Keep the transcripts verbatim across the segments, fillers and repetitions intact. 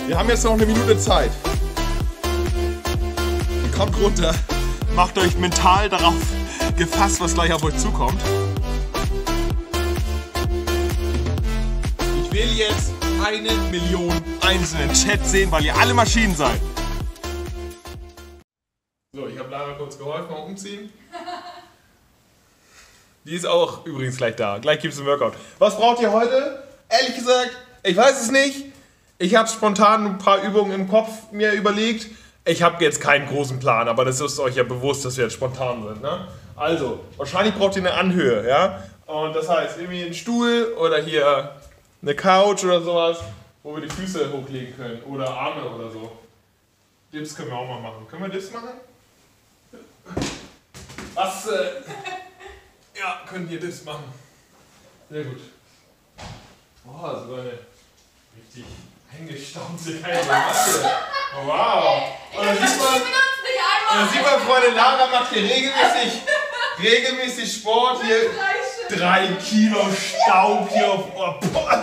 Wir haben jetzt noch eine Minute Zeit. Kommt runter, macht euch mental darauf gefasst, was gleich auf euch zukommt. Ich will jetzt eine Million einzelne Chat sehen, weil ihr alle Maschinen seid. So, ich habe Lara kurz geholfen beim Umziehen. Die ist auch übrigens gleich da. Gleich gibt es ein Workout. Was braucht ihr heute? Ehrlich gesagt, ich weiß es nicht. Ich habe spontan ein paar Übungen im Kopf mir überlegt. Ich habe jetzt keinen großen Plan, aber das ist euch ja bewusst, dass wir jetzt spontan sind. Ne? Also, wahrscheinlich braucht ihr eine Anhöhe. Ja? Und das heißt, irgendwie einen Stuhl oder hier eine Couch oder sowas, wo wir die Füße hochlegen können. Oder Arme oder so. Dips können wir auch mal machen. Können wir Dips machen? Was? Äh, ja, können wir Dips machen. Sehr gut. Oh, so eine richtig eingestaubte kleine Masse. Oh, wow. Und dann sieht man, dann sieht man, Freunde, Lara macht hier regelmäßig, regelmäßig Sport. Hier drei Kilo Staub hier auf. Oh,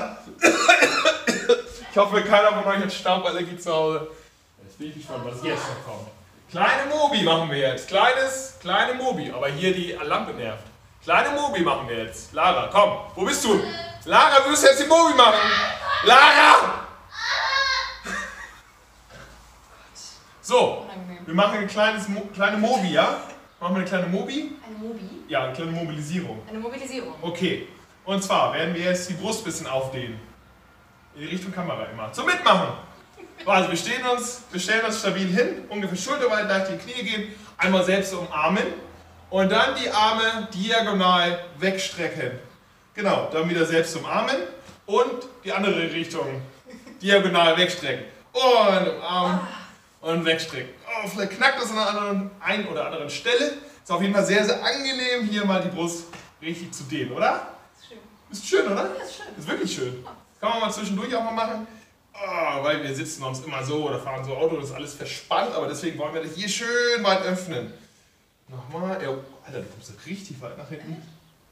ich hoffe, keiner von euch hat Stauballergie zu Hause. Jetzt bin ich gespannt, was jetzt noch kommt. Kleine Mobi machen wir jetzt. Kleines, kleine Mobi. Aber hier die Lampe nervt. Kleine Mobi machen wir jetzt. Lara, komm. Wo bist du? Lara, du wirst jetzt die Mobi machen. Lara! So, wir machen ein kleines Mo kleine Mobi, ja? Machen wir eine kleine Mobi? Eine Mobi? Ja, eine kleine Mobilisierung. Eine Mobilisierung. Okay. Und zwar werden wir jetzt die Brust ein bisschen aufdehnen. In die Richtung Kamera immer. Zum Mitmachen! Also wir, stehen uns, wir stellen uns stabil hin, ungefähr schulterweit leicht in die Knie gehen, einmal selbst umarmen und dann die Arme diagonal wegstrecken. Genau, dann wieder selbst umarmen und die andere Richtung diagonal wegstrecken. Und umarmen und wegstrecken. Oh, vielleicht knackt das an einer anderen, ein oder anderen Stelle. Ist auf jeden Fall sehr, sehr angenehm, hier mal die Brust richtig zu dehnen, oder? Ist schön. Ist schön, oder? Ja, ist schön. Ist wirklich schön. Kann man mal zwischendurch auch mal machen. Oh, weil wir sitzen uns immer so oder fahren so Auto, das ist alles verspannt, aber deswegen wollen wir das hier schön weit öffnen. Nochmal. Ja, Alter, du kommst ja richtig weit nach hinten.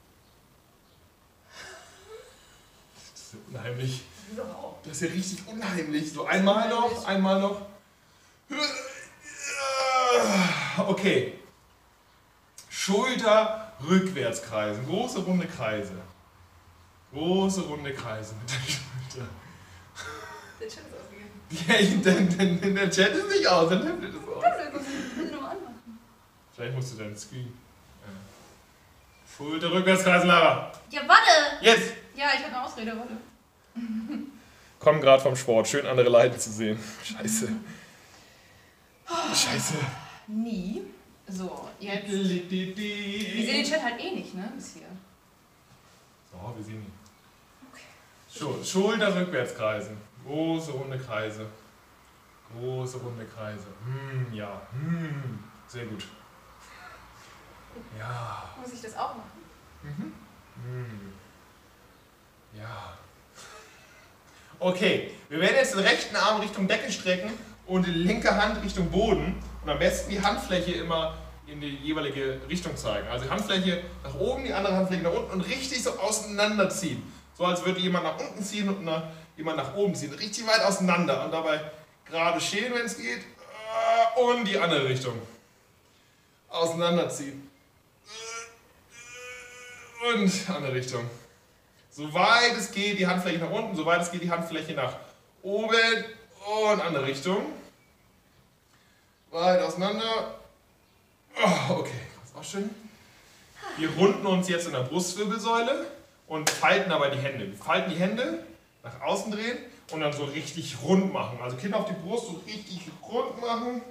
Das ist ja unheimlich. Das ist ja richtig unheimlich. So einmal noch, einmal noch. Okay. Schulter rückwärts kreisen. Große runde Kreise. Große runde Kreise mit der Schulter. Der Chat ist ausgegangen. Ja, ich, denn, denn, denn der Chat ist nicht aus, der Tablet ist aus. Kannst du nochmal anmachen? Vielleicht musst du deinen Screen. Ja. Schulter rückwärts kreisen, Lara. Ja, warte! Jetzt! Ja, ich habe eine Ausrede, warte. Komm gerade vom Sport, schön andere leiden zu sehen. Scheiße. Scheiße. Nie. So, jetzt. Wir sehen den Chat halt eh nicht, ne? Bis hier. So, wir sehen ihn. Okay. Schulter rückwärts kreisen. Große runde Kreise. Große runde Kreise. Hm, ja. Hm. Sehr gut. Ja. Muss ich das auch machen? Mhm. Hm. Ja. Okay, wir werden jetzt den rechten Arm Richtung Decke strecken und die linke Hand Richtung Boden und am besten die Handfläche immer in die jeweilige Richtung zeigen. Also die Handfläche nach oben, die andere Handfläche nach unten und richtig so auseinanderziehen. So als würde jemand nach unten ziehen und nach, jemand nach oben ziehen. Richtig weit auseinander und dabei gerade stehen, wenn es geht, und die andere Richtung. Auseinanderziehen. Und andere Richtung. Soweit es geht, die Handfläche nach unten, soweit es geht, die Handfläche nach oben und andere Richtung. Weit auseinander. Oh, okay, das ist auch schön. Wir runden uns jetzt in der Brustwirbelsäule und falten dabei die Hände. Wir falten die Hände, nach außen drehen und dann so richtig rund machen. Also Kinn auf die Brust, so richtig rund machen.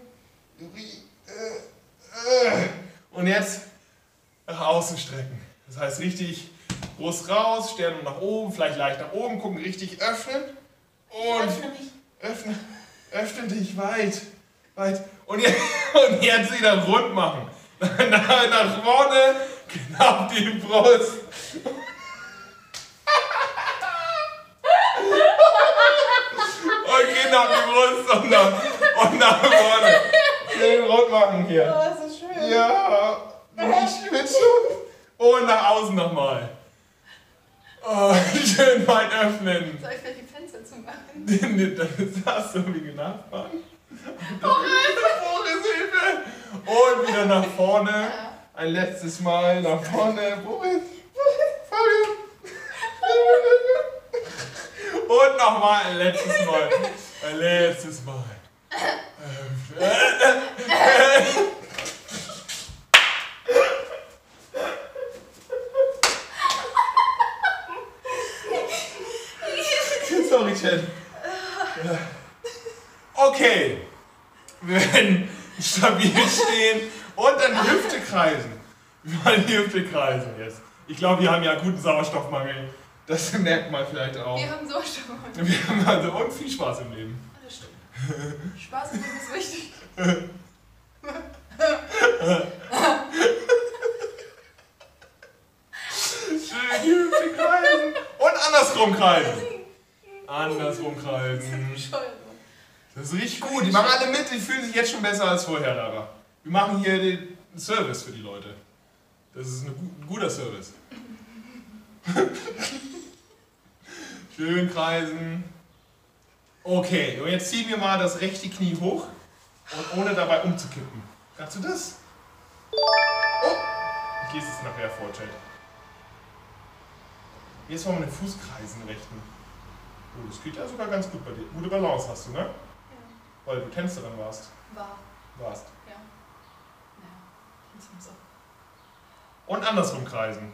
Und jetzt nach außen strecken. Das heißt richtig Brust raus, Sternum nach oben, vielleicht leicht nach oben, gucken, richtig öffnen. Und öffne mich. Öffne, öffne dich weit, weit. Und jetzt, und jetzt wieder rund machen. Nach, nach vorne, genau auf die Brust. Und Kinn auf die Brust und nach, und nach vorne. Schön rund machen hier. Oh, das ist schön. Ja, ich schwitze schon. Und nach außen nochmal. Oh, schön weit öffnen. Soll ich vielleicht die Fenster zumachen? Dann sagst du wie nachfahren. Boris, Hilfe! Und wieder nach vorne. Ein letztes Mal nach vorne. Boris, Fabian. Und nochmal ein letztes Mal. Ein letztes Mal. Sorry, Chat. Okay. Wir werden stabil stehen und dann die Hüfte kreisen. Wir wollen die Hüfte kreisen jetzt. Ich glaube, wir haben ja einen guten Sauerstoffmangel. Das merkt man vielleicht auch. Wir haben Sauerstoffmangel. Wir haben also und viel Spaß im Leben. Das stimmt. Spaß im Leben ist wichtig. Schön die Hüfte kreisen und andersrum kreisen. Andersrum kreisen. Das ist richtig gut. Die machen alle mit, die fühlen sich jetzt schon besser als vorher, Lara. Wir machen hier den Service für die Leute. Das ist ein guter Service. Schön kreisen. Okay, und jetzt ziehen wir mal das rechte Knie hoch und ohne dabei umzukippen. Kannst du das? Oh! Ich lese es nachher vor, Chat. Jetzt wollen wir den Fuß kreisen, den rechten. Oh, das geht ja sogar ganz gut bei dir. Gute Balance hast du, ne? Ja. Weil du Tänzerin warst. War. Warst. Ja. Ja. Tänzerin so. Und andersrum kreisen.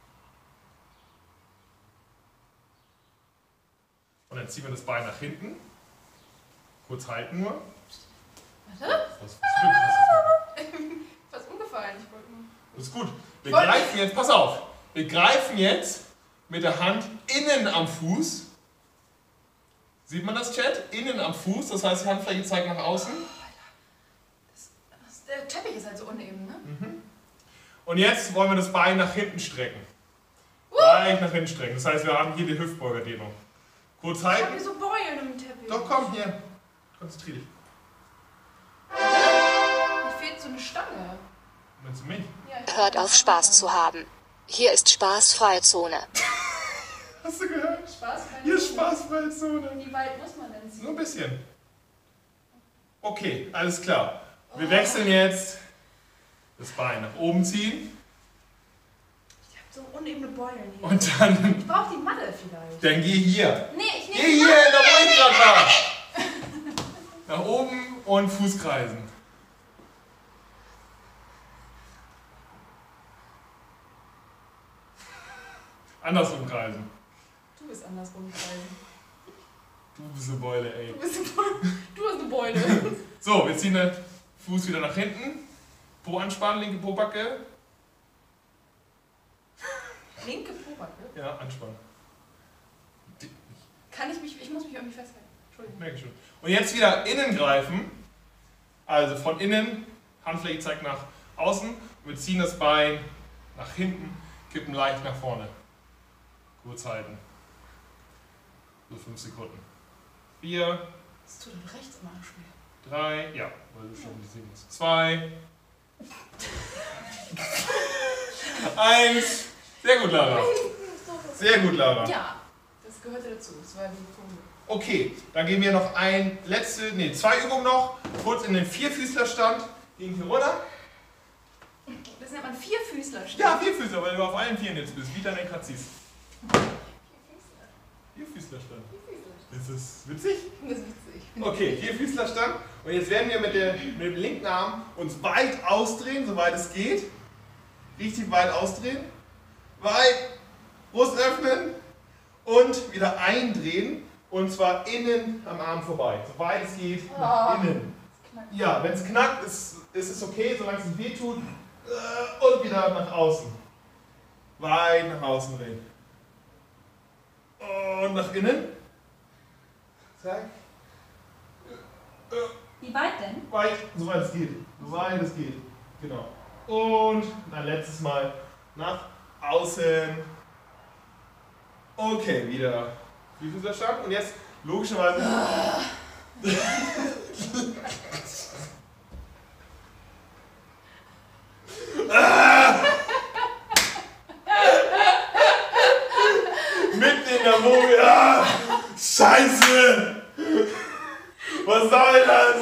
Und dann ziehen wir das Bein nach hinten. Kurz halten nur. Warte. Was für ein Glück Fast umgefallen. Ich wollte nur. Das ist gut. Wir greifen jetzt, pass auf. Wir greifen jetzt mit der Hand innen am Fuß. Sieht man das, Chat? Innen am Fuß, das heißt, die Handfläche zeigt nach außen. Das, das, der Teppich ist halt so uneben, ne? Mhm. Und jetzt wollen wir das Bein nach hinten strecken. Uh. Leicht nach hinten strecken. Das heißt, wir haben hier die Hüftbeugerdehnung. Kurz halten. Ich hab hier so Beulen im Teppich. Doch, komm, hier. Konzentrier dich. Mir fehlt so eine Stange. Meinst du mich? Ja, Hört auf, Spaß zu haben. Hier ist spaßfreie Zone. Hast du gehört? Spaßfreie Hier ist spaßfreie Zone. Wie weit muss man denn ziehen? Nur ein bisschen. Okay, alles klar. Wir wechseln jetzt das Bein nach oben ziehen. Ich hab so unebene Beulen hier. Und dann, Ich brauch die Matte vielleicht. dann geh hier. Nee, ich nehme Geh hier, da wo ich gerade war. Nach oben und Fuß kreisen. Andersrum kreisen. Du bist andersrum kreisen. Du bist eine Beule, ey. Du bist eine Beule. Du hast eine Beule. So, wir ziehen den Fuß wieder nach hinten. Po anspannen, linke Pobacke. Linke Pobacke? Ja, anspannen. Kann ich mich, ich muss mich irgendwie festhalten. Entschuldigung. Merke ich schon. Und jetzt wieder innen greifen. Also von innen, Handfläche zeigt nach außen. Und wir ziehen das Bein nach hinten, kippen leicht nach vorne. Kurz halten. So fünf Sekunden. Vier. Das tut doch rechts immer schwer. Drei. Ja, weil du schon die sehen musst. Zwei. Eins. Sehr gut, Lara. Sehr gut, Lara. Ja, das gehörte dazu. Das war ja die Punkte. Okay, dann gehen wir noch ein letzte, nee, zwei Übungen noch. Kurz in den Vierfüßlerstand. Gehen hier runter. Das nennt man Vierfüßlerstand. Ja, Vierfüßler, weil du auf allen Vieren jetzt bist, wie du dann gerade siehst. Vierfüßlerstand. Ist das witzig? Das ist witzig. Okay, Vierfüßlerstand. Und jetzt werden wir mit, der, mit dem linken Arm uns weit ausdrehen, soweit es geht. Richtig weit ausdrehen. Weit, Brust öffnen und wieder eindrehen. Und zwar innen am Arm vorbei. Soweit es geht, nach innen. Ja, wenn es knackt, ist, ist es okay, solange es nicht weh tut. Und wieder nach außen. Weit nach außen drehen. Und nach innen. Zack. Wie weit denn? Weit, soweit es geht. Soweit es geht. Genau. Und ein letztes Mal nach außen. Okay, wieder Vierfüßlerstand. Und jetzt logischerweise. Mitten in der Woge. Ah, Scheiße! Was soll das?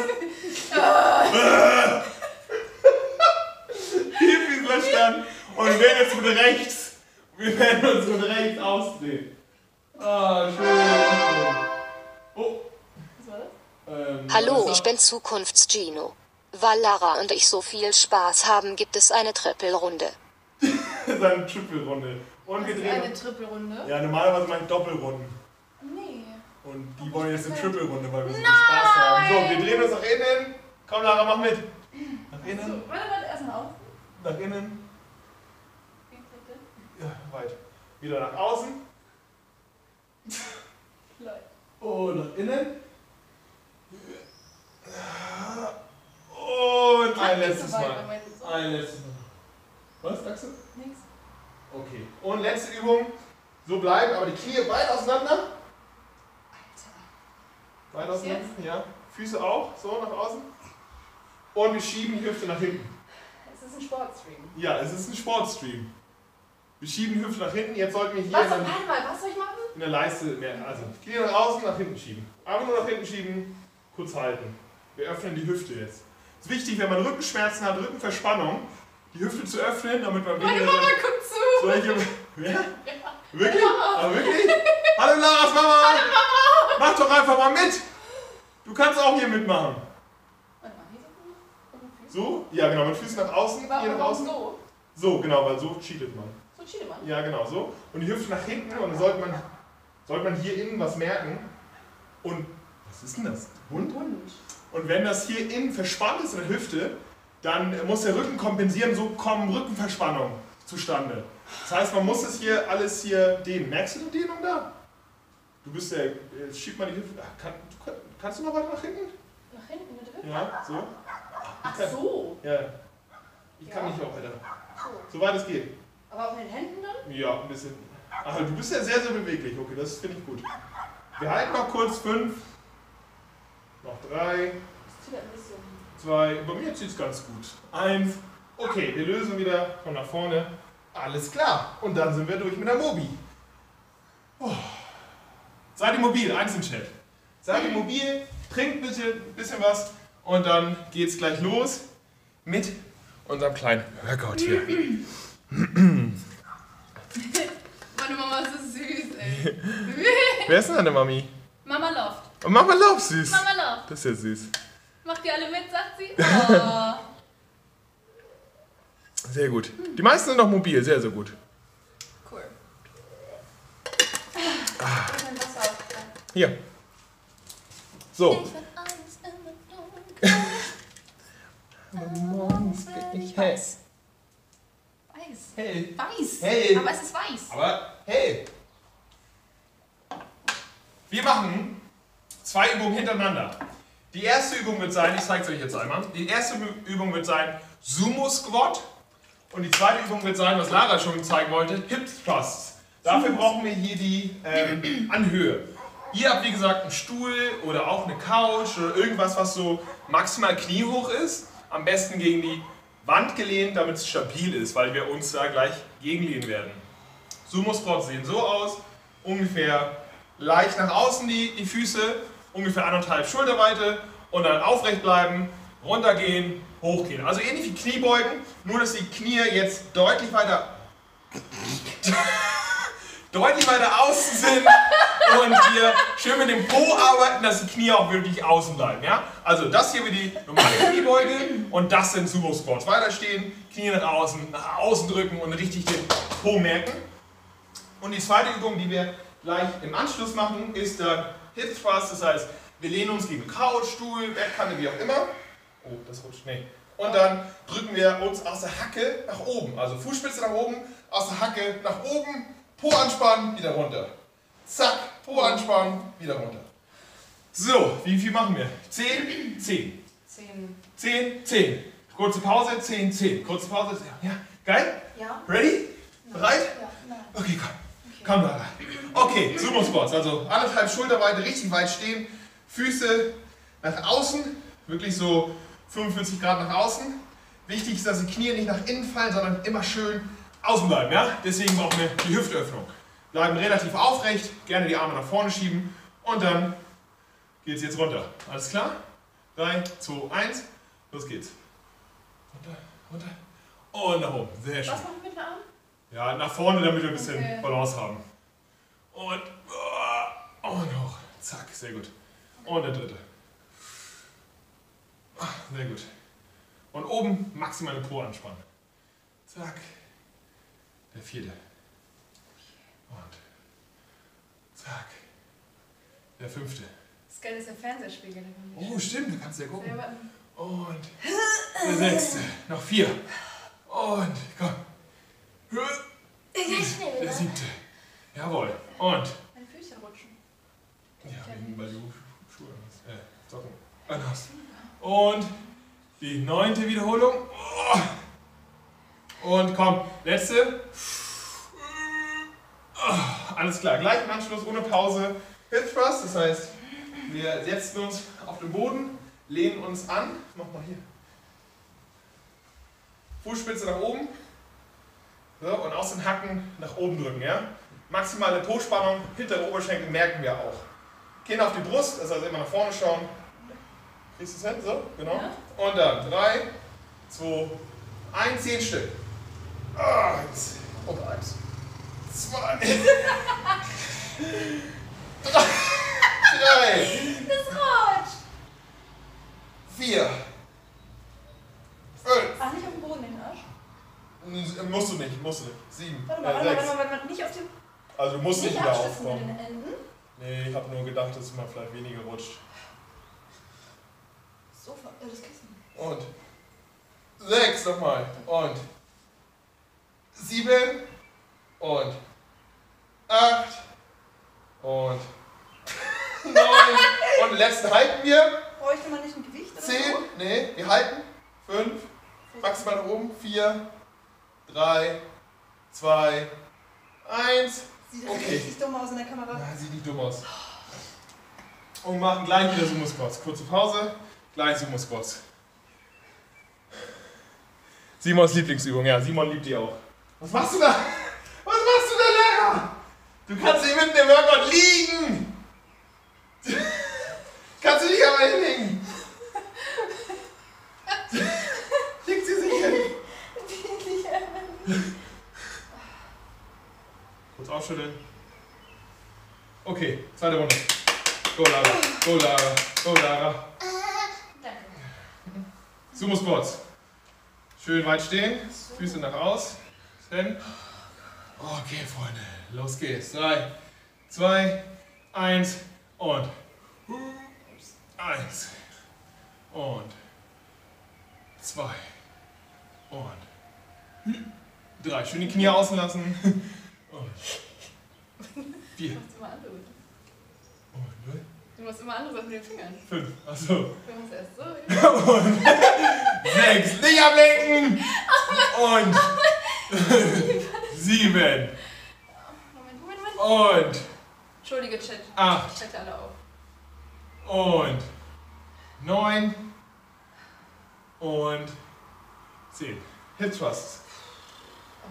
Tieffüßlerstand. Und wir werden jetzt mit rechts. Wir werden uns mit rechts ausdrehen. Ah, schön. Oh. Was war das? Ähm, Hallo, ich bin Zukunfts-Gino. Weil Lara und ich so viel Spaß haben, gibt es eine Trippelrunde. Das ist eine Trippelrunde. Und wir Das ist drehen. eine Trippelrunde? Ja, normalerweise mache ich Doppelrunden. Nee. Und die wollen jetzt eine Trippelrunde, weil wir so viel Spaß haben. So, wir drehen uns nach innen. Komm, Lara, mach mit. Nach innen. So, warte, warte, erstmal auf. Nach innen. Ja, weit. Wieder nach außen. Und nach innen. Und ein letztes Mal. Ein letztes Mal. Was sagst du? Nix. Okay. Und letzte Übung. So bleiben, aber die Knie weit auseinander. Alter. Weit auseinander. Ja. Füße auch. So nach außen. Und wir schieben die Hüfte nach hinten. Es ist ein Sportstream. Ja, es ist ein Sportstream. Wir schieben die Hüfte nach hinten. Jetzt sollten wir hier Was, in, der, warte mal, was soll ich machen? in der Leiste mehr. Also Knie nach außen, nach hinten schieben. Einfach nur nach hinten schieben. Kurz halten. Wir öffnen die Hüfte jetzt. Es ist wichtig, wenn man Rückenschmerzen hat, Rückenverspannung, die Hüfte zu öffnen, damit man Meine weniger Mama guckt zu. solche. Ja? Ja. Wirklich? Ja. Aber wirklich? Hallo Laras Mama! Hallo Mama! Mach doch einfach mal mit! Du kannst auch hier mitmachen. Warte mal, hier so mit den Füßen. So? Ja, genau, mit Füßen nach außen, hier nach Warum außen. so? So, genau, weil so cheatet man. So cheatet man. Ja, genau, so. Und die Hüfte nach hinten und dann sollte man, sollte man hier innen was merken. Und, was ist denn das? Hund? Hund. Und wenn das hier innen verspannt ist in der Hüfte, dann muss der Rücken kompensieren, so kommen Rückenverspannungen zustande. Das heißt, man muss es hier alles hier dehnen. Merkst du die Dehnung da? Du bist der, jetzt schiebt man die Hüfte. Ach, kann, du, kannst du noch weiter nach hinten? Nach hinten mit der Hüfte? Ja, so. Ach so. Ja. Ich kann Ja. nicht auch weiter. So. Soweit es geht. Aber auch mit den Händen dann? Ja, ein bisschen. Ach, du bist ja sehr, sehr beweglich. Okay, das finde ich gut. Wir halten noch kurz fünf. Noch drei. Das zieht ein bisschen. Zwei. Bei mir zieht es ganz gut. Eins. Okay, wir lösen wieder von nach vorne. Alles klar. Und dann sind wir durch mit der Mobi. Oh. Seid ihr mobil? Eins im Chat. Seid ihr mobil? Trinkt bitte ein bisschen was. Und dann geht's gleich los mit unserem kleinen Workout hier. Meine Mama ist so süß, ey. Wer ist denn deine Mami? Mama Loft. Oh, Mama Lauf, süß. Mama Loft. Das ist ja süß. Macht ihr alle mit, sagt sie? Oh. Sehr gut. Die meisten sind noch mobil, sehr, sehr gut. Cool. Ah. Wasser. Hier. So. Morgens bin ich weiß. Weiß. Hell. Weiß. Hell. Aber es ist weiß. Aber hey. Wir machen zwei Übungen hintereinander. Die erste Übung wird sein, ich zeige es euch jetzt einmal. Die erste Übung wird sein Sumo Squat. Und die zweite Übung wird sein, was Lara schon zeigen wollte, Hip Thrusts. Dafür brauchen wir hier die ähm, Anhöhe. Ihr habt wie gesagt einen Stuhl oder auch eine Couch oder irgendwas, was so maximal kniehoch ist. Am besten gegen die Wand gelehnt, damit es stabil ist, weil wir uns da gleich gegenlehnen werden. Sumo Squats sehen so aus, ungefähr leicht nach außen die, die Füße, ungefähr anderthalb Schulterweite und dann aufrecht bleiben, runtergehen, hochgehen. Also ähnlich wie Kniebeugen, nur dass die Knie jetzt deutlich weiter deutlich weiter außen sind und wir schön mit dem Po arbeiten, dass die Knie auch wirklich außen bleiben. Ja? Also das hier wie die normale Kniebeuge und das sind Sumo Squats. Weiter stehen, Knie nach außen, nach außen drücken und richtig den Po merken. Und die zweite Übung, die wir gleich im Anschluss machen, ist der Hip Thrust. Das heißt, wir lehnen uns gegen Couch, Stuhl, Bettkante, wie auch immer. Oh, das rutscht, nee. Und dann drücken wir uns aus der Hacke nach oben. Also Fußspitze nach oben, aus der Hacke nach oben, Po anspannen, wieder runter. Zack, Po anspannen, wieder runter. So, wie viel machen wir? zehn, zehn. Zehn. zehn, zehn. Kurze Pause, zehn, zehn. Kurze Pause, zehn. Ja, geil? Ja. Ready? Bereit? Ja, nein. Okay, komm. Komm da rein. Okay, Sumo Squats. Also anderthalb Schulterweite, richtig weit stehen. Füße nach außen, wirklich so fünfundvierzig Grad nach außen. Wichtig ist, dass die Knie nicht nach innen fallen, sondern immer schön außen bleiben. Ja? Deswegen brauchen wir die Hüftöffnung. Bleiben relativ aufrecht, gerne die Arme nach vorne schieben und dann geht's jetzt runter. Alles klar? drei, zwei, eins, los geht's. Runter, runter und nach oben. Sehr schön. Was machen wir mit dem Arm? Ja, nach vorne, damit wir ein bisschen Okay. Balance haben. Und, und hoch. Zack, sehr gut. Und der dritte. Sehr gut. Und oben maximal den Po anspannen. Zack. Der vierte. Und zack. Der fünfte. Das Geile ist der Fernsehspiegel. da kann man Oh, stimmt, da kannst du ja gucken. selber- Und der sechste. Noch vier. Und komm. Der siebte. Jawohl. Und. Meine Füße rutschen. Ja, wegen, weil du Schuhe hast. Äh, Socken anhast. Und die neunte Wiederholung. Und komm, letzte. Alles klar, gleich im Anschluss, ohne Pause. Hip Thrust, das heißt, wir setzen uns auf den Boden, lehnen uns an. Mach mal hier. Fußspitze nach oben. So, und aus den Hacken nach oben drücken. Ja? Maximale Po-Spannung, hintere Oberschenkel merken wir auch. Kinn auf die Brust, das heißt immer nach vorne schauen. Kriegst du es hin? So, genau. Ja. Und dann drei, zwei, eins, zehn Stück. Eins. Oh Gott. Zwei. drei. Drei. Das rutscht. Vier. Fünf. Ach, nicht auf dem Boden, den Arsch. Musst du nicht, musst du nicht. Sieben. Warte mal, äh, warte mal, sechs. warte mal, warte mal. Nicht auf dem. Also du musst nicht Nicht wieder abstützen mit aufkommen. den Enden. Nee, ich habe nur gedacht, dass man vielleicht weniger rutscht. Sofa, äh, das Kissen. Und sechs nochmal. Und sieben. Und acht. Und neun. Und den letzten halten wir. Bräuchte man nicht ein Gewicht oder Zehn. so? Nee, wir halten. Fünf. Maximal nach oben. Vier. Drei. Zwei. Eins. Sieht Okay. richtig dumm aus in der Kamera. Na, sieht nicht dumm aus. Und machen gleich wieder Sumo Squats. Kurze Pause, gleich Sumo Squats. Simons Lieblingsübung, ja, Simon liebt die auch. Was machst du da? Was machst du da, Lehrer? Du kannst nicht mitten im Workout liegen! Kannst du dich aber hinlegen? Legt sie sich hin. Kurz aufschütteln. Okay, zweite Runde. Go Lara, go Lara, go Lara. Danke. Sumo Squats. Schön weit stehen, Füße nach aus. Hin. Okay, Freunde, los geht's. drei, zwei, eins und eins und zwei und drei. Schön die Knie außen lassen. Und vier. Du machst immer andere. Und Du machst immer andere Sachen mit den Fingern. fünf. Achso. Du machst erst so. Und sechs. Nicht ablenken. Und sieben. Moment, Moment, Moment. Und Entschuldige, Chat. acht. Chat alle auf. Und neun. Und zehn. Hip Thrusts. Oh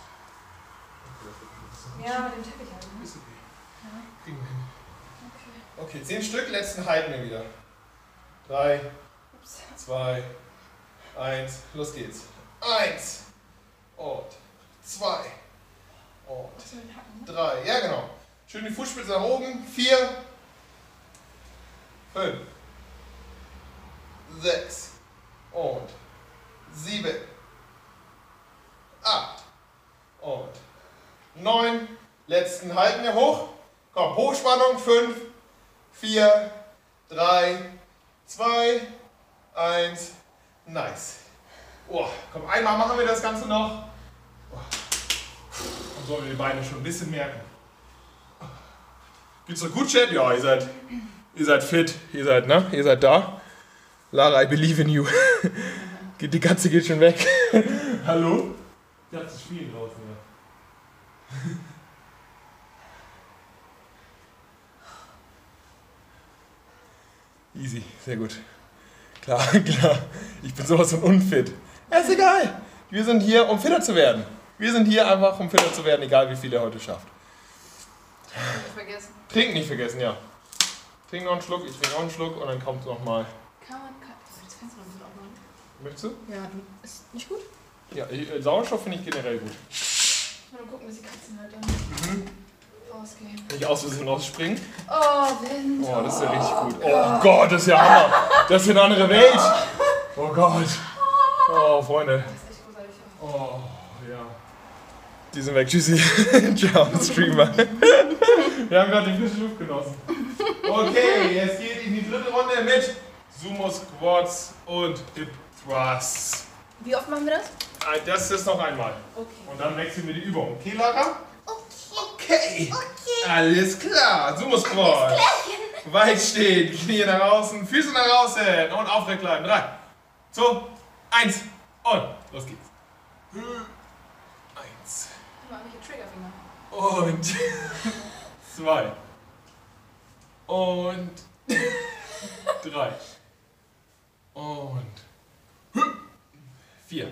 Gott. Ja, mit dem Teppich halt. Ne? Ist okay. Ja. Kriegen wir hin. Okay. Okay, zehn Stück, letzten halten wir wieder. Drei, Ups. zwei, eins, los geht's. Eins und zwei und Was mit den Hacken, ne? drei. Ja, genau. Schön die Fußspitze nach oben. Vier, fünf, sechs und sieben, acht und neun. Letzten halten wir hoch. Komm, Hochspannung. Fünf, vier, drei, zwei, eins. Nice. Oh, komm, einmal machen wir das Ganze noch. Oh. Dann sollen wir die Beine schon ein bisschen merken. Geht's doch gut, Chat? Ja, ihr seid, ihr seid fit. Ihr seid, ne? Ihr seid da. Lara, I believe in you. Die Katze geht schon weg. Hallo? Die hat zu spielen draußen, ja. Easy, sehr gut. Klar, klar. Ich bin sowas von unfit. Ja, ist egal. Wir sind hier, um fitter zu werden. Wir sind hier einfach, um fitter zu werden, egal wie viel ihr heute schafft. Nicht vergessen. Trinken nicht vergessen, ja. Trink noch einen Schluck, ich trinke auch einen Schluck und dann kommt nochmal. Kann man, kann, das Fenster noch ein bisschen aufmachen. Möchtest du? Ja, du, ist nicht gut? Ja, äh, Sauerstoff finde ich generell gut. Mal gucken, bis die Katzen halt dann Mhm. rausgehen. Wenn ich aus Versehen rausspringen. Oh, Wind. Oh, das ist ja richtig gut. Oh Gott, das ist ja Hammer. Das ist eine andere Welt. Oh Gott. Oh, Freunde. Das ist echt großartig. Oh, ja. Die sind weg. Tschüssi. Ciao, Streamer. Wir haben gerade die frische Luft genossen. Okay, jetzt geht in die dritte Runde mit Sumo Squats und Hip Thrusts. Wie oft machen wir das? Das ist noch einmal. Okay. Und dann wechseln wir die Übung. Okay, Lara? Okay. Okay. Alles klar. Sumo Squat. Weit stehen, Knie nach außen, Füße nach außen und aufrecht bleiben. Drei, zwei, eins und los geht's. Eins. Mal welche Triggerfinger. Und zwei. Und drei. Und vier.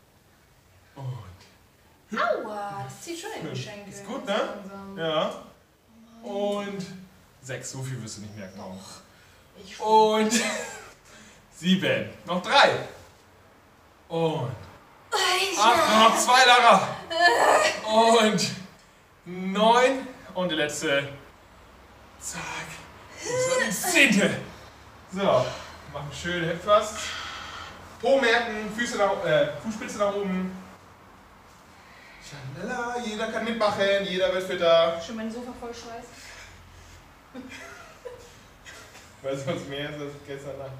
Und Aua, das zieht schon in den fünf. Schenkel. Ist gut, Das ne? langsam. Ja. Und sechs. So viel wirst du nicht merken. Ich schon. Und sieben. Noch drei. Und acht. Noch zwei, Lara. Und neun. Und die letzte. Zack. So, die zehnte. So. Machen schön Hip Thrust. Po merken, Füße nach, äh, Fußspitze nach oben. Schalala, jeder kann mitmachen, jeder wird fitter. Schon mein Sofa voll Schweiß. Weißt du, was mehr ist als gestern Nacht?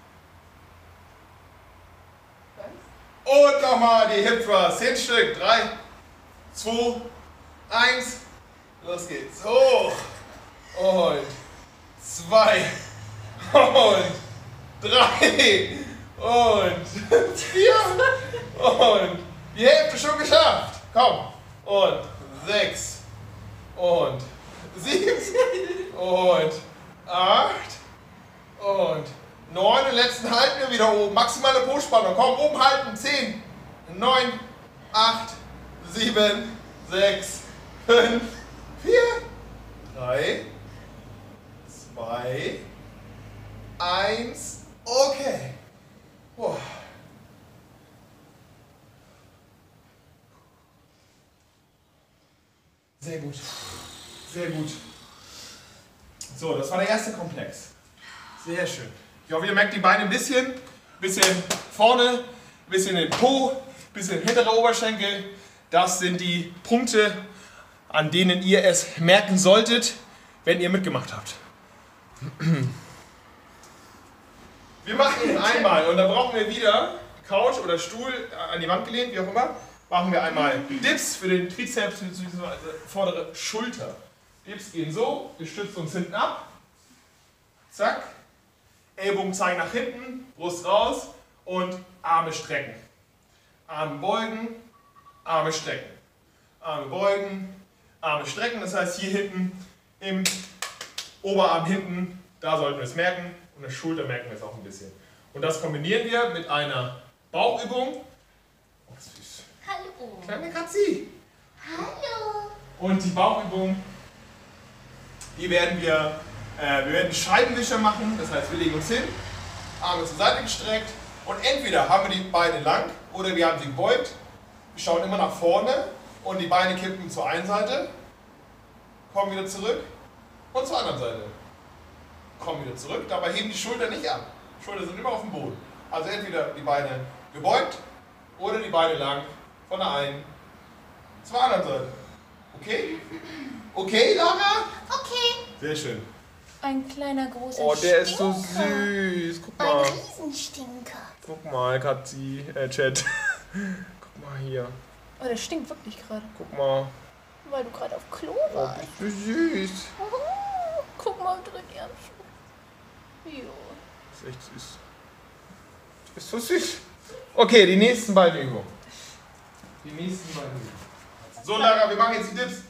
Was? Und nochmal die Hip Thrust. Zehn Stück. Drei, zwei, eins. Los geht's. Hoch. Und zwei. Und drei. Und vier. Und die Hälfte schon geschafft. Komm. Und sechs. Und sieben. Und acht. Und neun. Und letzten halten wir wieder oben. Maximale Po-Spannung. Komm, oben halten. Zehn. Neun. Acht. Sieben. Sechs. Fünf. Vier. Drei. Zwei. Eins. Okay. Boah. Sehr gut. Sehr gut. So, das war der erste Komplex. Sehr schön. Ich hoffe, ihr merkt die Beine ein bisschen. Bisschen vorne, ein bisschen den Po, ein bisschen hintere Oberschenkel. Das sind die Punkte, an denen ihr es merken solltet, wenn ihr mitgemacht habt. Wir machen einmal und dann brauchen wir wieder Couch oder Stuhl an die Wand gelehnt, wie auch immer. Machen wir einmal Dips für den Trizeps, für die vordere Schulter. Dips gehen so, wir stützen uns hinten ab. Zack. Ellbogen zeigen nach hinten, Brust raus und Arme strecken. Arme beugen, Arme strecken. Arme beugen, Arme strecken. Das heißt hier hinten im Oberarm hinten, da sollten wir es merken. Und der Schulter merken wir es auch ein bisschen. Und das kombinieren wir mit einer Bauchübung. Oh, süß. Hallo. Kleine Katzi. Hallo. Und die Bauchübung, die werden wir, äh, wir werden Scheibenwischer machen. Das heißt, wir legen uns hin, Arme zur Seite gestreckt. Und entweder haben wir die Beine lang oder wir haben sie gebeugt. Wir schauen immer nach vorne und die Beine kippen zur einen Seite, kommen wieder zurück und zur anderen Seite. Kommen wieder zurück, dabei heben die Schultern nicht ab. Die Schultern sind immer auf dem Boden. Also entweder die Beine gebeugt oder die Beine lang von der einen zur anderen Seite. Okay? Okay, Lara? Okay. Sehr schön. Ein kleiner großer Oh, der ist so Stinker. süß. Guck Ein mal. Riesenstinker. Guck mal, Katzi, äh, Chat. Guck mal hier. Oh, der stinkt wirklich gerade. Guck mal. Weil du gerade auf Klo Oh, warst. bist du süß. Oh, guck mal drin, ja. Jo. Das ist echt süß. Du bist so süß. Okay, die nächsten beiden Übungen. Die nächsten beiden Übungen. So, Lara, wir machen jetzt die Dips.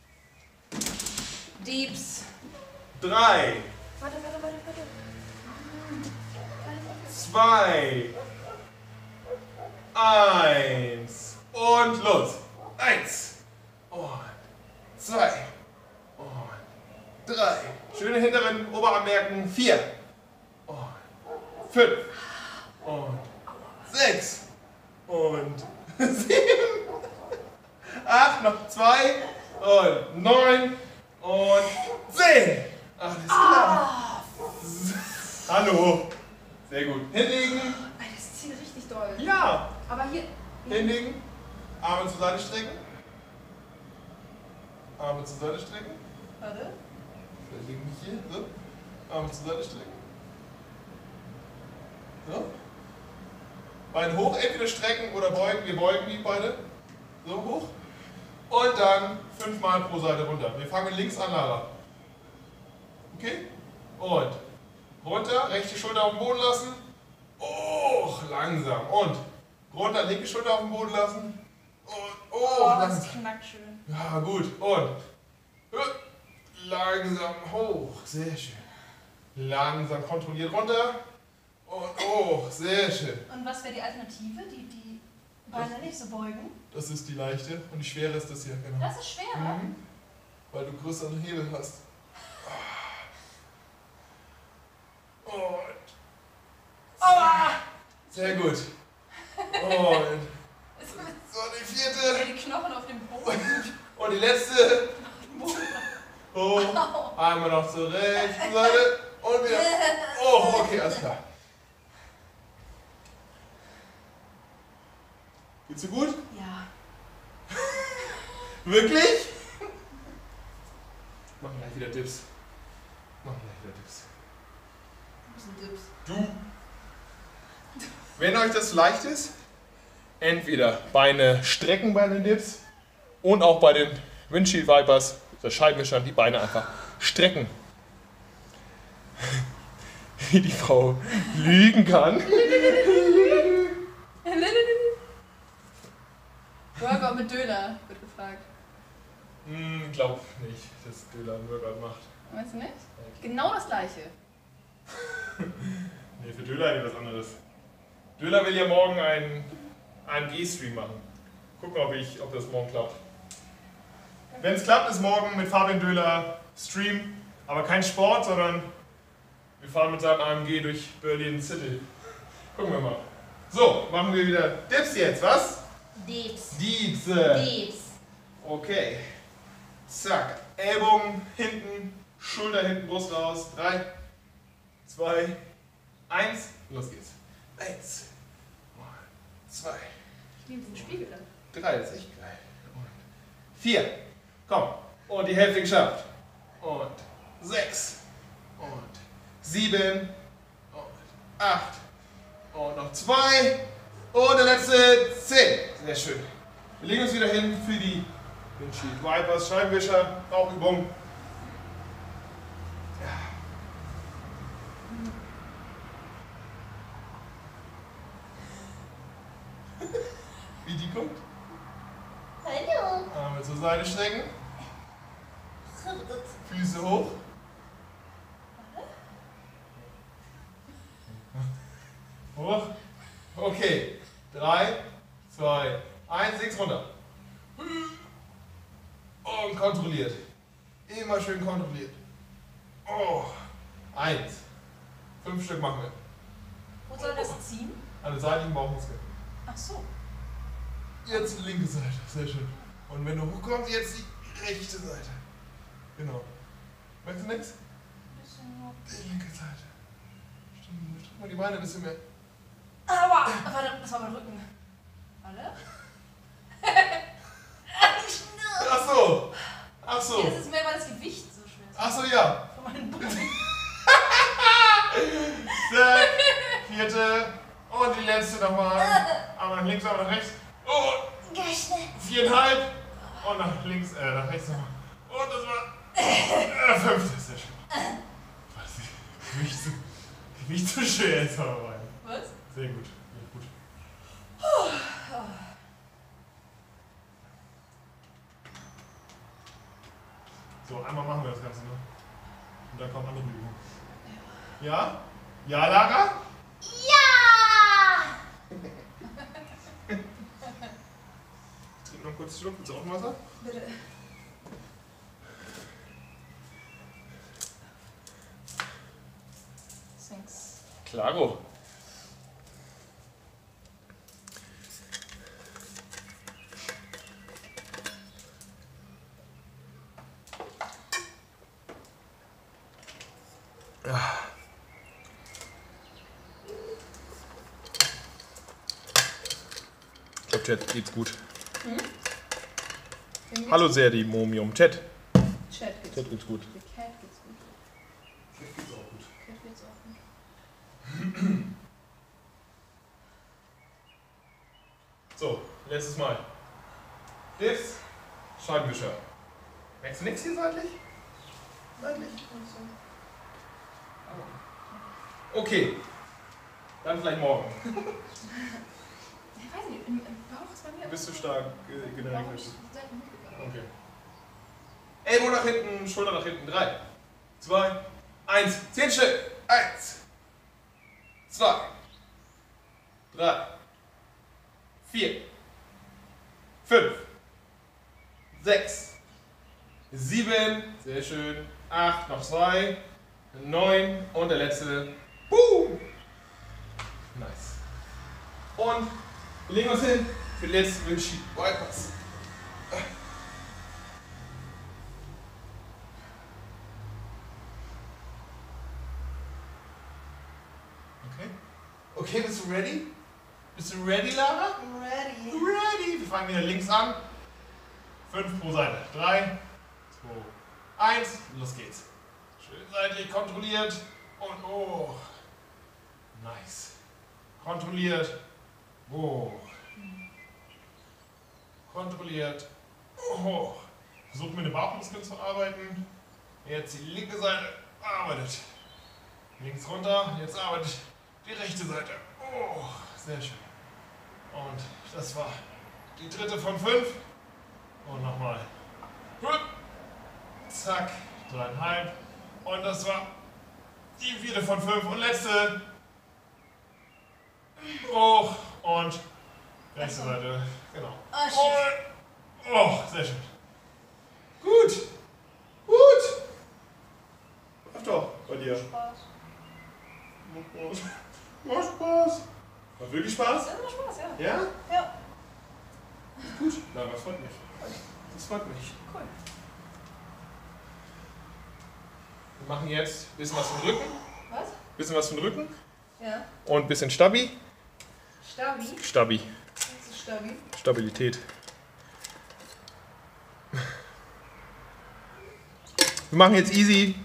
Diebs. Drei, Warte, warte, warte, warte. zwei, eins und los. Eins und zwei und drei. Schöne hinteren Oberarm merken. Vier. Und fünf. Und sechs. Und sieben. Acht. Noch zwei. Und neun. Und zehn. Alles klar. Hallo. Sehr gut. Hinlegen. Das zieht richtig doll. Ja. Aber hier. Hinlegen. Arme zur Seite strecken. Arme zur Seite strecken. Warte. Vielleicht liegen nicht hier. So. Arme zur Seite strecken. So. Beine hoch, entweder strecken oder beugen. Wir beugen die beide. So hoch. Und dann fünfmal pro Seite runter. Wir fangen links an, Lara. Okay? Und runter, rechte Schulter auf den Boden lassen. Oh, langsam. Und runter, linke Schulter auf den Boden lassen. Und oh, Oh, langsam. das knackt schön. Ja, gut. Und langsam hoch. Sehr schön. Langsam kontrolliert runter. Und hoch. Sehr schön. Und was wäre die Alternative? Die, die Beine nicht so beugen? Das ist die leichte. Und die schwere ist das hier. Genau. Das ist schwerer. Mhm. Weil du größeren Hebel hast. Und. Aua! Sehr gut. Und. So, die vierte. Die Knochen auf dem Boden. Und die letzte. Hoch. Einmal noch zur rechten Seite. Und wieder. Oh, okay, alles klar. Geht's dir gut? Ja. Wirklich? Machen gleich wieder Dips. Machen gleich wieder Dips. Was sind Dips? Du. Wenn euch das leicht ist, entweder Beine strecken bei den Dips und auch bei den Windshield Vipers, der Scheibenwischer, die Beine einfach strecken. Wie die Frau lügen kann. Burger mit Döner, wird gefragt. Hm, glaub nicht, dass Döner einen Workout macht. Meinst du nicht? Genau das gleiche. Nee, für Döner hätte ich was anderes. Döner will ja morgen einen A M G-Stream machen. Gucken, ob, ich, ob das morgen klappt. Wenn es klappt, ist morgen mit Fabian Döhler Stream, aber kein Sport, sondern wir fahren mit seinem A M G durch Berlin City. Gucken wir mal. So, machen wir wieder Dips jetzt, was? Dips. Dips. Dips. Okay. Zack. Ellbogen hinten, Schulter hinten, Brust raus. Drei, zwei, eins. Los geht's. Eins, zwei, Ich nehme den Spiegel dann. drei, das ist echt geil. Und vier. Komm. Und die Hälfte geschafft. Und sechs. Und sieben. Und acht. Und noch zwei. Und der letzte zehn. Sehr schön. Wir legen uns wieder hin für die Windshield Vipers, Scheibenwischer, Bauchübung. Ja. Wie die guckt. Hallo. Arme zur Seite strecken. Füße hoch. Hoch. Okay. Drei, zwei, eins, links runter. Und kontrolliert. Immer schön kontrolliert. Oh. Eins. Fünf Stück machen wir. Wo soll das ziehen? An den seitlichen Bauchmuskeln. Ach so. Jetzt die linke Seite. Sehr schön. Und wenn du hochkommst, jetzt die rechte Seite. Genau. Merkst du nichts? Die linke Seite. Stimmt. Drück mal die Beine ein bisschen mehr. Aua! Warte, das war mein Rücken. Warte. Ach so. Ach so. Ja, das ist mehr, weil das Gewicht so schwer ist. Ach so, ja. Von meinem Buch. Zack. Vierte. Und die letzte nochmal. Einmal nach links, einmal nach rechts. Und viereinhalb. Und nach links, äh, nach rechts nochmal. Und das war. Äh, fünfte. Sehr schön. Was? Gewicht so, Gewicht so schwer ist aber rein. Was? Sehr gut. Sehr gut. So, einmal machen wir das Ganze noch. Und dann kommt andere Übung. Ja? Ja, Lara? Ja! Ich trinke noch kurz einen Schluck. Willst du auch ein Wasser? Bitte. Thanks. Klaro. Ich glaube, Chat geht's gut. Hm? Hallo sehr, die Momium. Chat. Chat geht's, Chat geht's gut. Der Cat geht's gut. Chat geht's auch gut. Cat geht's auch gut. So, letztes Mal. Diffs, Scheibenwischer. Merkst du nichts hier seitlich? Seitlich? Okay. Dann vielleicht morgen. Ich weiß nicht, im, im Bauch ist bei mir... Bist du stark äh, generell? Bauch ist selten mitgegangen. Okay. Elbow nach hinten, Schulter nach hinten. Drei, zwei, eins. Zehn Stück. Eins, zwei, drei, vier, fünf, sechs, sieben. Sehr schön. Acht, noch zwei, neun und der letzte. Boom. Nice. Und wir legen uns hin für den letzten Windsheet Bypass. Okay. Okay, bist du ready? Bist du ready, Lara? Ready. Ready. Wir fangen wieder links an. Fünf pro Seite. Drei, zwei, eins. Los geht's. Schön seitlich kontrolliert. Und hoch. Nice. Kontrolliert. Hoch. Kontrolliert. Hoch. Versucht mit den Bauchmuskeln zu arbeiten. Jetzt die linke Seite arbeitet. Links runter. Jetzt arbeitet die rechte Seite. Oh, sehr schön. Und das war die dritte von fünf. Und nochmal. Zack. Dreieinhalb. Und das war die vierte von fünf. Und letzte. Hoch. Und rechte Seite. Genau. Oh, shit. Und, oh, sehr schön. Gut. Gut. Läuft doch bei dir. Spaß. Macht Spaß. Macht wirklich Spaß? Das ist immer Spaß, ja. Ja? Ja. Gut. Na, das freut mich. Das freut mich. Cool. Wir machen jetzt ein bisschen was für den Rücken. Was? Bisschen was für den Rücken. Ja. Und ein bisschen Stabi. Stabi. Stabi. Das ist Stabi. Stabilität. Wir machen jetzt easy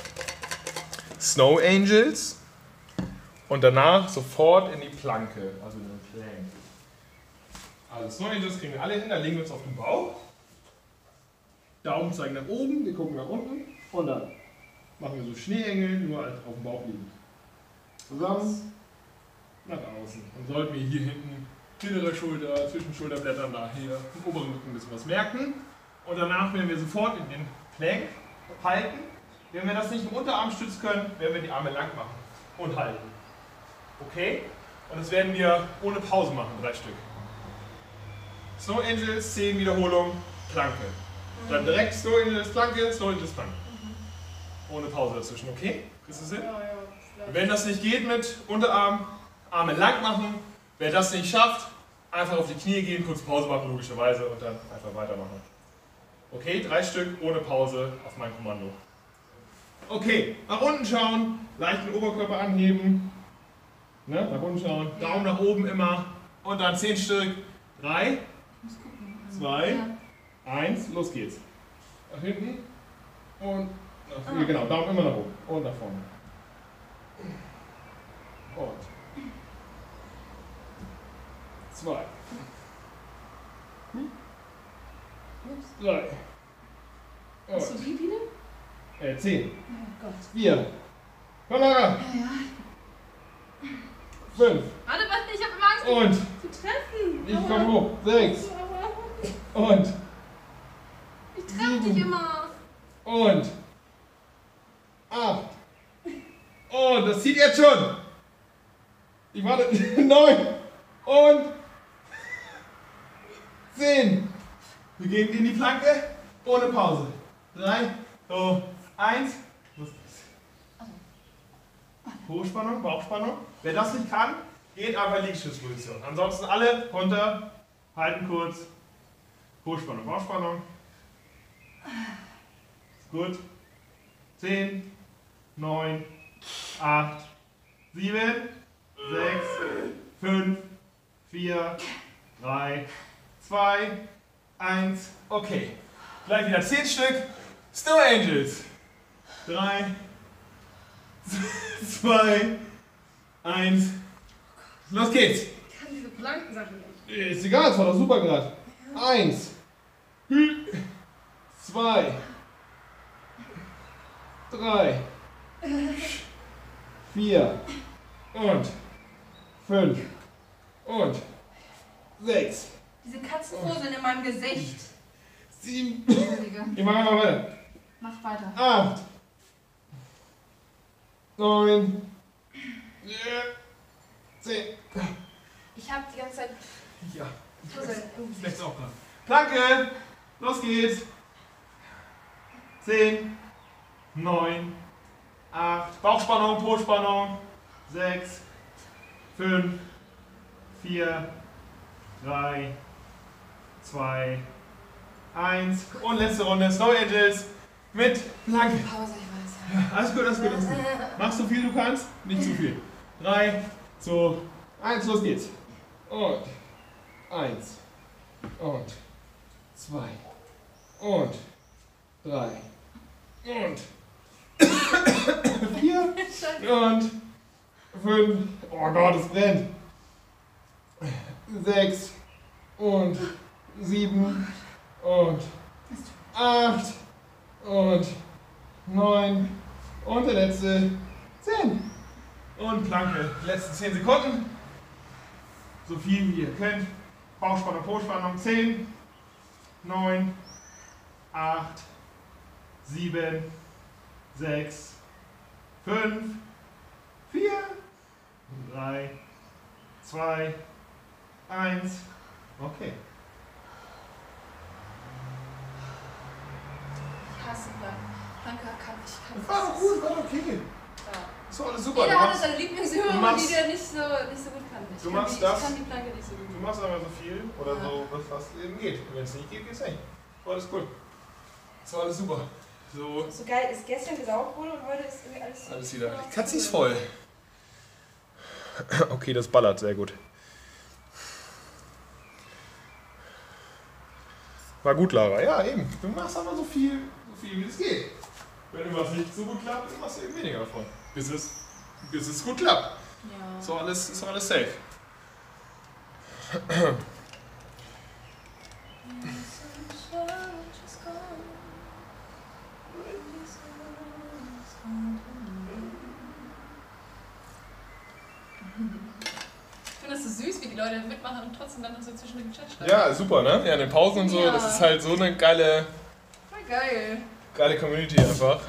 Snow Angels. Und danach sofort in die Planke, also in den Plank. Also Snow Angels kriegen wir alle hin, da legen wir uns auf den Bauch. Daumen zeigen nach oben, wir gucken nach unten und dann machen wir so Schneeengel, nur halt auf dem Bauch liegen. Zusammen, nach außen. Und sollten wir hier hinten, hintere Schulter, zwischen Schulterblättern, da hier im oberen Rücken ein bisschen was merken. Und danach werden wir sofort in den Plank halten. Wenn wir das nicht im Unterarm stützen können, werden wir die Arme lang machen und halten. Okay? Und das werden wir ohne Pause machen, drei Stück. Snow Angels, zehn Wiederholungen, Planke. Dann direkt Snow Angels, Planke, Snow Angels, Planke. Ohne Pause dazwischen, okay? Kriegst du es hin? Ja, ja. Wenn das nicht geht mit Unterarm, Arme lang machen. Wer das nicht schafft, einfach auf die Knie gehen, kurz Pause machen, logischerweise, und dann einfach weitermachen. Okay, drei Stück ohne Pause auf mein Kommando. Okay, nach unten schauen, leicht den Oberkörper anheben. Ne, nach unten schauen, Daumen nach oben immer. Und dann zehn Stück. Drei, zwei, eins, los geht's. Nach hinten und nach vorne. Genau, Daumen immer nach oben und nach vorne. Und zwei. Drei. Hast du die wieder? Äh, zehn. Oh Gott. Vier. Komm mal ran. Ja, ja. Fünf. Warte, warte, ich hab immer Angst, Und dich zu treffen. ich komm hoch. Sechs. Und Ich treffe dich immer. und acht. Und das zieht jetzt schon. Ich warte. Neun. Und zehn. Wir gehen in die Planke ohne Pause. Drei, zwei, eins. Los geht's. Hochspannung, Bauchspannung. Wer das nicht kann, geht einfach in Liegestützposition. Ansonsten alle runter, halten kurz. Hochspannung, Bauchspannung. Ist gut. zehn, neun, acht, sieben, sechs, fünf, vier, drei, zwei, eins. Okay. Gleich wieder zehn Stück. Snow Angels. drei, zwei, eins. Los geht's. Ich kann diese Plankensachen nicht. Ist egal, es war doch super gerade. eins, zwei, drei, vier und fünf und sechs, Diese Katzenfuseln in meinem Gesicht. sieben. Entschuldige. Ich mach mal weiter. Mach weiter. acht, neun, zehn. Ich hab die ganze Zeit Ja, Fuseln im Gesicht. rechts auch dran. Planke, los geht's. zehn, neun, acht, Bauchspannung, Po-Spannung. sechs, fünf, vier, drei, zwei, eins. Und letzte Runde, Snow Angels mit Planke. Pause, ich weiß. Ja, alles gut, alles gut, alles gut. Mach so viel du kannst, nicht zu viel. drei, zwei, eins, los geht's. Und eins. Und zwei. Und drei. Und vier. Und fünf. Oh Gott, es brennt. Sechs. Und sieben. Und acht. Und neun. Und der letzte. Zehn. Und Planke. Die letzten zehn Sekunden. So viel wie ihr könnt. Bauchspannung, Po-Spannung. zehn, neun, acht, sieben, sechs, fünf, vier, drei, zwei, eins. Okay. Ich hasse Planken. Planke kann ich kann Das war doch gut, war doch okay. Ja. Das war alles super. Jeder Du hat machst, seine Lieblingsübung, du machst- die der nicht so, nicht so gut kann. Ich Du kann machst die, das- Ich kann die Planke nicht so gut. du machst aber so viel oder Ja. so, was fast eben geht. Und wenn es nicht geht, geht's nicht. War alles gut. Das war alles super. So, So geil, ist gestern gesaugt wurde und heute ist irgendwie alles. alles wieder. Die Katze ist voll. Okay, das ballert sehr gut. War gut, Lara. Ja, eben. Du machst aber so viel, so viel wie es geht. Wenn irgendwas nicht so gut klappt, dann machst du eben weniger davon. Bis es, bis es gut klappt. Ja. Ist doch alles, ist doch alles safe. Ich finde das so süß, wie die Leute mitmachen und trotzdem dann noch so zwischen dem Chat schreiben. Ja, super, ne? Ja, in den Pausen und so, Ja. das ist halt so eine geile, Voll geil. geile Community einfach.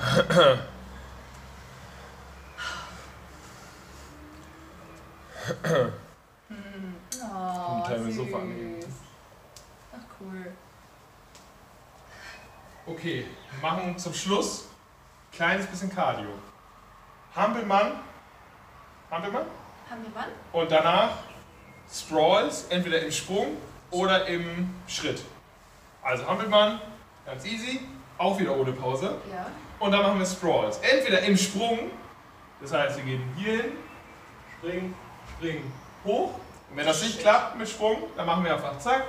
Oh, Teil mir so süß. verannehmen. Ach cool. Okay, wir machen zum Schluss ein kleines bisschen Cardio. Hampelmann, Hampelmann Haben wir wann? und danach Sprawls, entweder im Sprung oder im Schritt. Also Hampelmann, ganz easy, auch wieder ohne Pause. Ja. Und dann machen wir Sprawls. Entweder im Sprung, das heißt wir gehen hier hin, springen, springen, hoch. Und wenn das nicht klappt mit Sprung, dann machen wir einfach zack,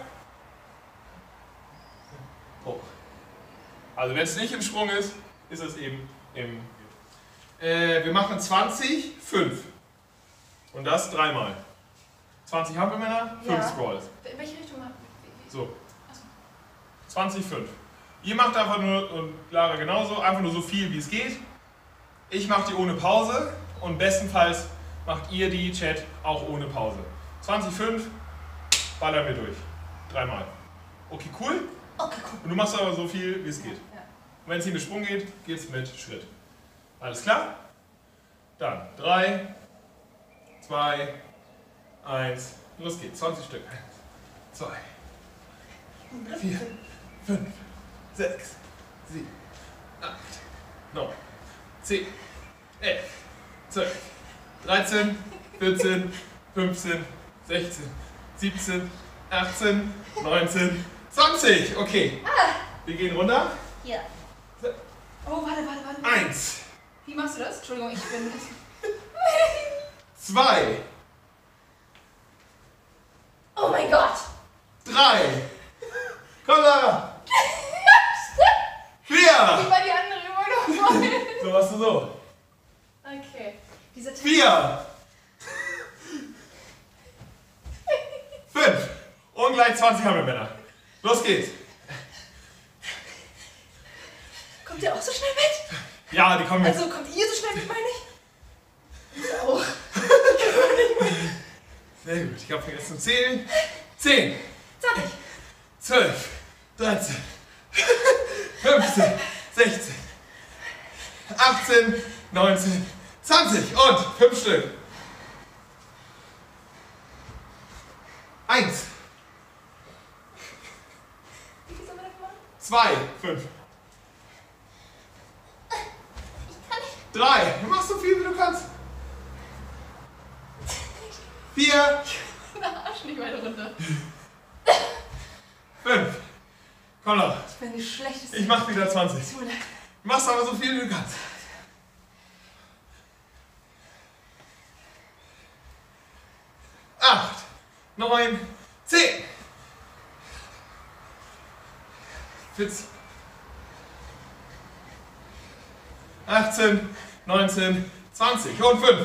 hoch. Also wenn es nicht im Sprung ist, ist es eben im... Äh, wir machen zwanzig, fünf. Und das dreimal. zwanzig Hampelmänner, fünf Ja. Sprawls. In welche Richtung machen wir? So. Achso. zwanzig, fünf. Ihr macht einfach nur, und Lara genauso, einfach nur so viel wie es geht. Ich mache die ohne Pause und bestenfalls macht ihr die Chat auch ohne Pause. zwanzig, fünf, ballern wir durch. Dreimal. Okay, cool? Okay, cool. Und du machst aber so viel wie es geht. Ja. Und wenn es hier mit Sprung geht, geht es mit Schritt. Alles klar? Dann drei, zwei, eins, los geht's. zwanzig Stück. eins, zwei, vier, fünf, sechs, sieben, acht, neun, zehn, elf, zwölf, dreizehn, vierzehn, fünfzehn, sechzehn, siebzehn, achtzehn, neunzehn, zwanzig. Okay. Wir gehen runter. Ja. Oh, warte, warte, warte. Eins. Wie machst du das? Entschuldigung, ich bin... Zwei. Oh mein Gott! Drei. Komm da. Wie Vier. war die andere Übung nochmal? So machst du so. Okay. Dieser Tipp. Vier. Fünf. Und gleich zwanzig haben wir Männer. Los geht's. Kommt ihr auch so schnell mit? Ja, die kommen mit. Also kommt ihr so schnell mit, meine ich? Auch. Sehr gut. Ich habe vergessen zu zählen. Zehn. zwanzig. Zwölf. Dreizehn. fünfzehn. Sechzehn. achtzehn. neunzehn. zwanzig. Und fünf Stück. Eins. Wie viel sollen wir davon machen? Zwei. Fünf. Drei. Du machst so viel, wie du kannst. Vier. Na, Arsch nicht weiter runter. Fünf. Komm noch. Ich bin die schlechteste. Ich mach wieder zwanzig. Tut mir leid. Du machst aber so viel, wie du kannst. Acht. Neun. Zehn. vierzehn. achtzehn. neunzehn. zwanzig. Und fünf.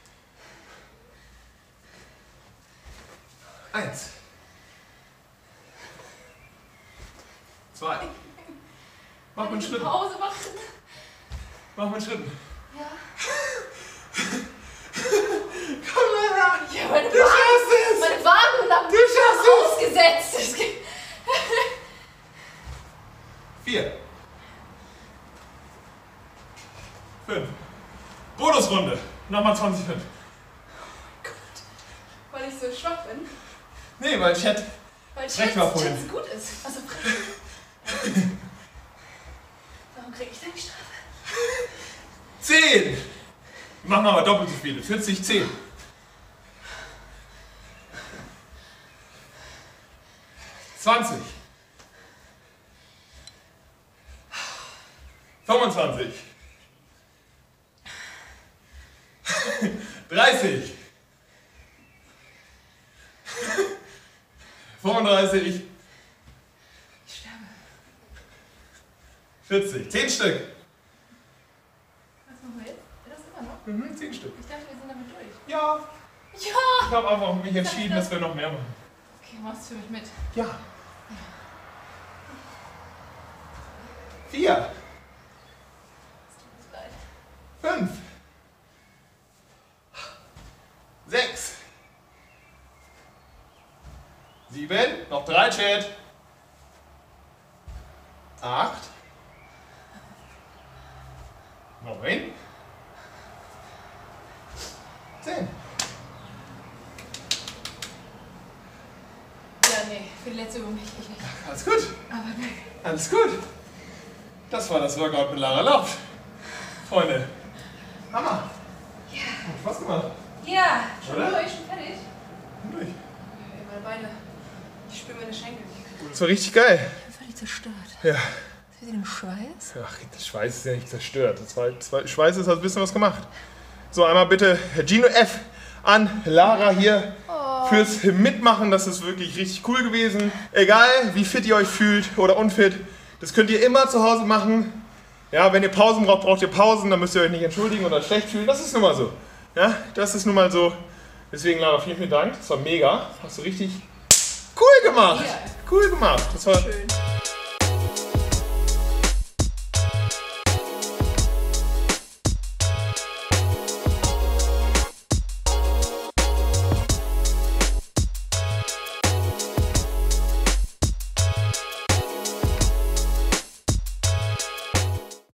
Eins. Zwei. Mach mal einen Schritt. Pause machen. Mach mal einen Schritt. Ja. Komm mal her. Ja, meine Du schaffst es. Meine Waden haben Du schaffst es. ausgesetzt. Es geht- Vier. Fünf. Bonusrunde. Nochmal zwanzig fünf. Weil ich so schwach bin. Nee, weil Chat. Weil Recht Chat war vorhin. so gut ist. Also, warum krieg ich denn die Strafe? Zehn. Machen wir aber doppelt so viele. vierzig, zehn. zwanzig. fünfundzwanzig. dreißig. fünfunddreißig. Ich sterbe. vierzig. zehn Stück. Was machen wir jetzt? Das immer noch? Mhm, zehn Stück. Ich dachte, wir sind damit durch. Ja. Ja! Ich habe einfach mich entschieden, dass wir noch mehr machen. Okay, machst du für mich mit. Ja. Vier. Es tut uns leid. Fünf. Sechs. Sieben. Noch drei, Chat. Acht. Neun. Zehn. Ja, nee, für die letzte Übung nicht. Ich nicht. Alles gut. Aber nee. Alles gut. Das war das Workout mit Lara Lauft. Freunde. Hammer. Ja. Hat Spaß gemacht. Ja, schon Oder? durch, schon fertig. Durch. Okay, meine Beine. Ich spüre meine Schenkel. Das war richtig geil. Ich bin völlig zerstört. Ja. Seht ihr den Schweiß? Ach, der Schweiß ist ja nicht zerstört. Das war, das war, Schweiß ist, hat ein bisschen was gemacht. So, einmal bitte Gino F. an Lara hier fürs Mitmachen. Das ist wirklich richtig cool gewesen. Egal, wie fit ihr euch fühlt oder unfit, das könnt ihr immer zu Hause machen. Ja, wenn ihr Pausen braucht, braucht ihr Pausen. Dann müsst ihr euch nicht entschuldigen oder schlecht fühlen. Das ist nun mal so. Ja, das ist nun mal so. Deswegen, Lara, vielen, vielen Dank. Das war mega. Hast du richtig cool gemacht. Ja. Cool gemacht. Das war Schön.